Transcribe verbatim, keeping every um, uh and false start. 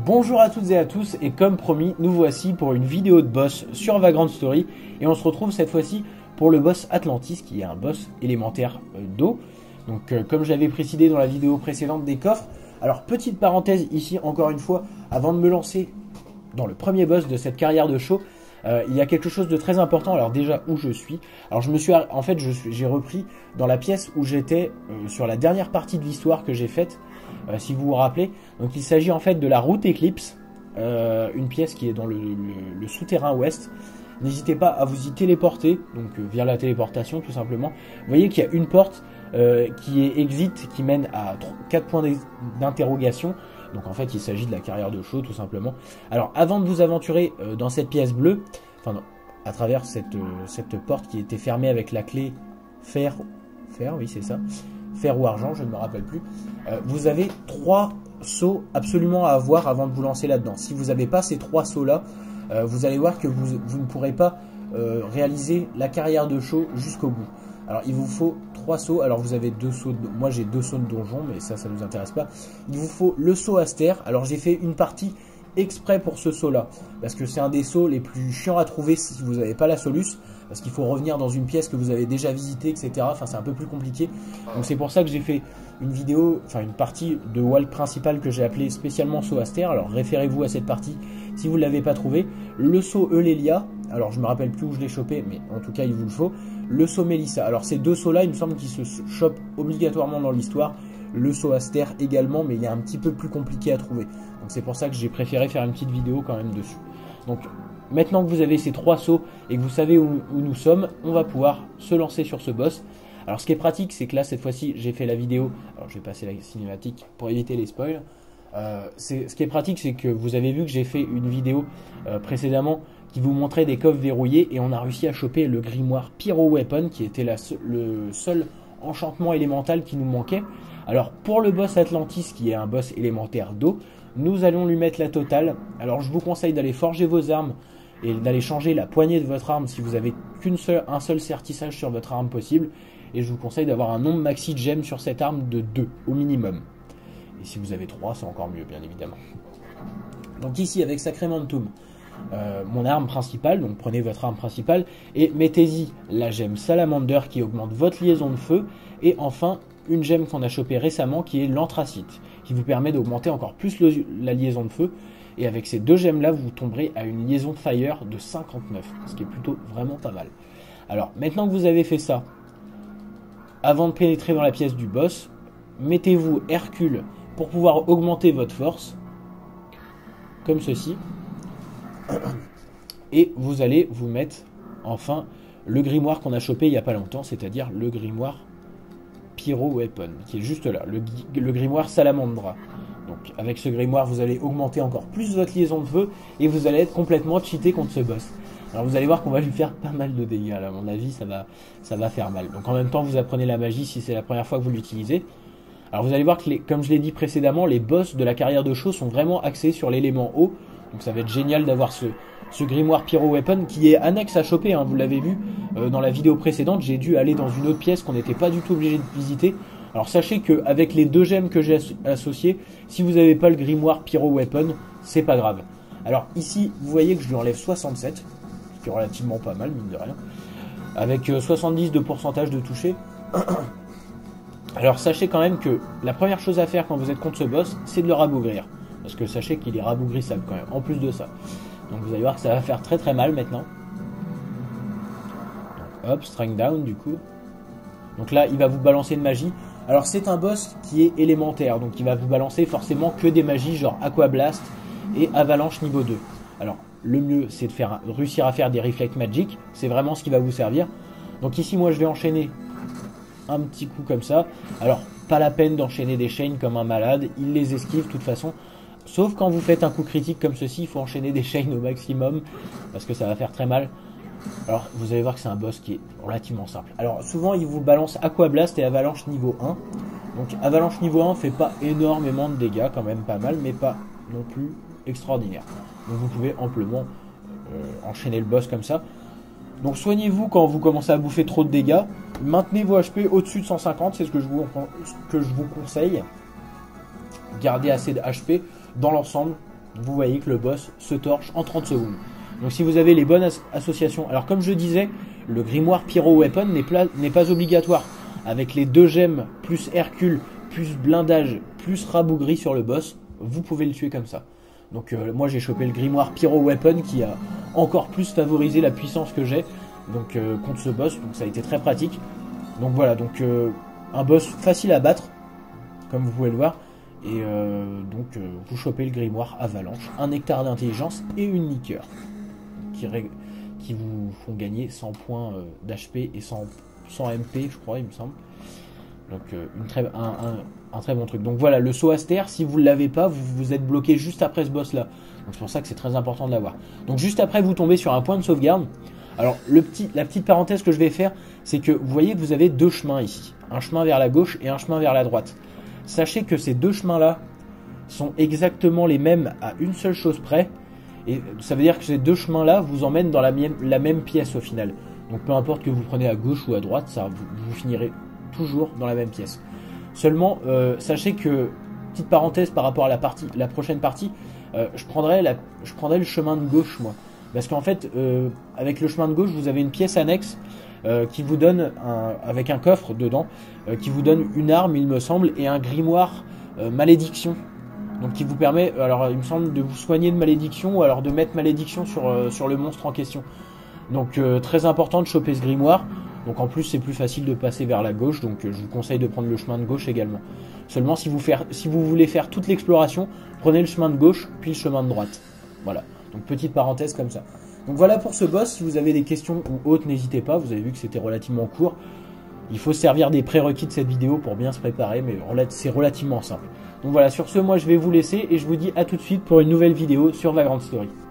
Bonjour à toutes et à tous, et comme promis, nous voici pour une vidéo de boss sur Vagrant Story, et on se retrouve cette fois-ci pour le boss Atlantis, qui est un boss élémentaire d'eau. Donc euh, comme j'avais précisé dans la vidéo précédente des coffres, alors petite parenthèse ici encore une fois, avant de me lancer dans le premier boss de cette carrière de show, euh, il y a quelque chose de très important. Alors déjà où je suis, alors je me suis, en fait je suis, j'ai repris dans la pièce où j'étais euh, sur la dernière partie de l'histoire que j'ai faite. Euh, si vous vous rappelez, donc il s'agit en fait de la route Eclipse, euh, une pièce qui est dans le, le, le souterrain ouest. N'hésitez pas à vous y téléporter, donc euh, via la téléportation tout simplement. Vous voyez qu'il y a une porte euh, qui est exit, qui mène à quatre points d'interrogation. Donc en fait il s'agit de la carrière de show tout simplement. Alors avant de vous aventurer euh, dans cette pièce bleue, enfin non, à travers cette, euh, cette porte qui était fermée avec la clé fer, fer oui c'est ça, fer ou argent, je ne me rappelle plus. Euh, vous avez trois sauts absolument à avoir avant de vous lancer là-dedans. Si vous n'avez pas ces trois sauts-là, euh, vous allez voir que vous, vous ne pourrez pas euh, réaliser la carrière de show jusqu'au bout. Alors il vous faut trois sauts. Alors vous avez deux sauts, de... moi j'ai deux sauts de donjon, mais ça, ça ne nous intéresse pas. Il vous faut le saut astère. Alors j'ai fait une partie exprès pour ce saut là, parce que c'est un des sauts les plus chiants à trouver si vous n'avez pas la soluce, parce qu'il faut revenir dans une pièce que vous avez déjà visitée, etc. Enfin c'est un peu plus compliqué, donc c'est pour ça que j'ai fait une vidéo, enfin une partie de walk principale que j'ai appelée spécialement saut astère. Alors référez-vous à cette partie si vous ne l'avez pas trouvé. Le saut Eulélia, alors je me rappelle plus où je l'ai chopé, mais en tout cas il vous le faut. Le saut Mélissa, alors ces deux sauts là il me semble qu'ils se chopent obligatoirement dans l'histoire. Le saut astère également, mais il est un petit peu plus compliqué à trouver. Donc c'est pour ça que j'ai préféré faire une petite vidéo quand même dessus. Donc maintenant que vous avez ces trois sauts et que vous savez où, où nous sommes, on va pouvoir se lancer sur ce boss. Alors ce qui est pratique, c'est que là cette fois-ci j'ai fait la vidéo, alors je vais passer la cinématique pour éviter les spoils. Euh, ce qui est pratique, c'est que vous avez vu que j'ai fait une vidéo euh, précédemment qui vous montrait des coffres verrouillés, et on a réussi à choper le grimoire Pyro Weapon, qui était la, le seul enchantement élémental qui nous manquait. Alors pour le boss Atlantis, qui est un boss élémentaire d'eau, nous allons lui mettre la totale. Alors je vous conseille d'aller forger vos armes et d'aller changer la poignée de votre arme si vous avez qu'une seule, un seul sertissage sur votre arme possible. Et je vous conseille d'avoir un nombre maxi de gemmes sur cette arme de deux au minimum. Et si vous avez trois, c'est encore mieux bien évidemment. Donc ici avec Sacramentum, euh, mon arme principale, donc prenez votre arme principale et mettez-y la gemme Salamander qui augmente votre liaison de feu, et enfin une gemme qu'on a chopée récemment qui est l'anthracite, qui vous permet d'augmenter encore plus le, la liaison de feu. Et avec ces deux gemmes là vous tomberez à une liaison fire de cinquante-neuf, ce qui est plutôt vraiment pas mal. Alors maintenant que vous avez fait ça, avant de pénétrer dans la pièce du boss, mettez-vous Hercule pour pouvoir augmenter votre force comme ceci, et vous allez vous mettre enfin le grimoire qu'on a chopé il n'y a pas longtemps, c'est-à-dire le grimoire Pyro Weapon, qui est juste là, le, le grimoire Salamandra. Donc avec ce grimoire vous allez augmenter encore plus votre liaison de feu, et vous allez être complètement cheaté contre ce boss. Alors vous allez voir qu'on va lui faire pas mal de dégâts, là, à mon avis ça va, ça va faire mal. Donc en même temps vous apprenez la magie si c'est la première fois que vous l'utilisez. Alors vous allez voir que les, comme je l'ai dit précédemment, les boss de la carrière de show sont vraiment axés sur l'élément eau. Donc ça va être génial d'avoir ce, ce grimoire Pyro Weapon qui est annexe à choper, hein, vous l'avez vu euh, dans la vidéo précédente. J'ai dû aller dans une autre pièce qu'on n'était pas du tout obligé de visiter. Alors sachez qu'avec les deux gemmes que j'ai associées, si vous n'avez pas le grimoire Pyro Weapon, c'est pas grave. Alors ici vous voyez que je lui enlève soixante-sept, ce qui est relativement pas mal mine de rien, avec euh, soixante-dix de pourcentage de toucher. Alors sachez quand même que la première chose à faire quand vous êtes contre ce boss, c'est de le rabougrir. Parce que sachez qu'il est rabougrissable quand même, en plus de ça. Donc vous allez voir que ça va faire très très mal maintenant. Donc, hop, strength down du coup. Donc là, il va vous balancer une magie. Alors c'est un boss qui est élémentaire, donc il va vous balancer forcément que des magies genre Aqua Blast et Avalanche niveau deux. Alors le mieux, c'est de faire, réussir à faire des Reflect Magic. C'est vraiment ce qui va vous servir. Donc ici, moi, je vais enchaîner un petit coup comme ça. Alors pas la peine d'enchaîner des chaînes comme un malade, il les esquive de toute façon, sauf quand vous faites un coup critique comme ceci, il faut enchaîner des chaînes au maximum parce que ça va faire très mal. Alors vous allez voir que c'est un boss qui est relativement simple. Alors souvent il vous balance Aqua Blast et Avalanche niveau un, donc Avalanche niveau un fait pas énormément de dégâts, quand même pas mal, mais pas non plus extraordinaire. Donc vous pouvez amplement euh, enchaîner le boss comme ça. Donc soignez-vous quand vous commencez à bouffer trop de dégâts. Maintenez vos H P au-dessus de cent cinquante, c'est ce que je vous, ce que je vous conseille. Gardez assez de H P dans l'ensemble. vous voyez que le boss se torche en trente secondes. Donc si vous avez les bonnes as associations, alors comme je disais, le grimoire Pyro Weapon n'est pas obligatoire. Avec les deux gemmes, plus Hercule, plus blindage, plus rabougri sur le boss, vous pouvez le tuer comme ça. Donc euh, moi j'ai chopé le grimoire Pyro Weapon qui a encore plus favorisé la puissance que j'ai donc euh, contre ce boss, donc ça a été très pratique. Donc voilà, donc euh, un boss facile à battre, comme vous pouvez le voir. Et euh, donc euh, vous chopez le grimoire Avalanche, un nectar d'intelligence et une liqueur qui, qui vous font gagner cent points euh, d'H P et cent, cent M P je crois il me semble. Donc euh, une très, un, un, un très bon truc. Donc voilà, le saut astère, si vous ne l'avez pas, vous, vous êtes bloqué juste après ce boss là. Donc c'est pour ça que c'est très important de l'avoir. Donc juste après vous tombez sur un point de sauvegarde. Alors le petit, la petite parenthèse que je vais faire, c'est que vous voyez que vous avez deux chemins ici. Un chemin vers la gauche et un chemin vers la droite. Sachez que ces deux chemins-là sont exactement les mêmes à une seule chose près. Et ça veut dire que ces deux chemins-là vous emmènent dans la même, la même pièce au final. Donc peu importe que vous preniez à gauche ou à droite, ça, vous, vous finirez toujours dans la même pièce. Seulement, euh, sachez que, petite parenthèse par rapport à la, partie, la prochaine partie, euh, je, prendrai la, je prendrai le chemin de gauche, moi. Parce qu'en fait, euh, avec le chemin de gauche, vous avez une pièce annexe euh, qui vous donne, un, avec un coffre dedans, euh, qui vous donne une arme, il me semble, et un grimoire euh, malédiction. Donc qui vous permet, alors il me semble, de vous soigner de malédiction, ou alors de mettre malédiction sur, euh, sur le monstre en question. Donc euh, très important de choper ce grimoire. Donc en plus c'est plus facile de passer vers la gauche, donc euh, je vous conseille de prendre le chemin de gauche également. Seulement si vous, faire, si vous voulez faire toute l'exploration, prenez le chemin de gauche, puis le chemin de droite. Voilà, donc petite parenthèse comme ça. Donc voilà pour ce boss, si vous avez des questions ou autres, n'hésitez pas, vous avez vu que c'était relativement court. Il faut se servir des prérequis de cette vidéo pour bien se préparer, mais c'est relativement simple. Donc voilà, sur ce, moi je vais vous laisser et je vous dis à tout de suite pour une nouvelle vidéo sur Vagrant Story.